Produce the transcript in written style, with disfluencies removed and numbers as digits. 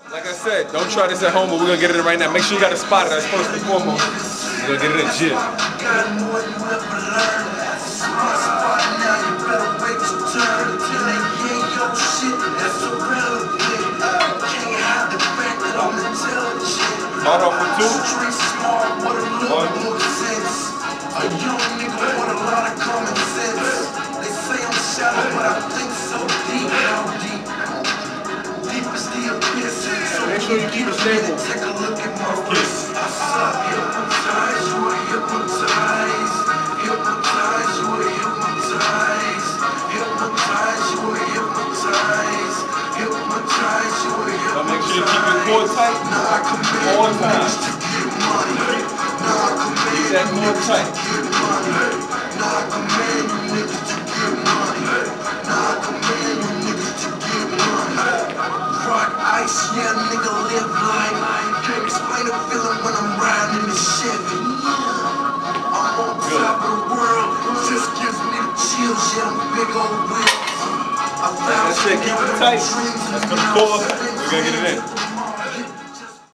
Like I said, don't try this at home, but we're gonna get it in right now. Make sure you got a spot. That's first and foremost. We're gonna get it in gym. Start off with 2. 1. A young nigga with a lot of common sense. They say I'm shallow, but I think so deep. How deep? Deep is the abyss. So make sure you keep it stable. Take a look at my wrist. I suck, hypnotized, you are hypnotized. Hypnotized, you are hypnotized. Hypnotized, you are hypnotized. Hypnotized, you are hypnotized. Now make sure you keep your core tight. All time. Keep that core tight. Rock ice, yeah, nigga live life. Can't explain the feeling when I'm riding in the Chevy. I'm on top of the world, just gives me the chills, yeah, I'm big old wheels. That's it, keep it tight. That's for the core. We're gonna get it in.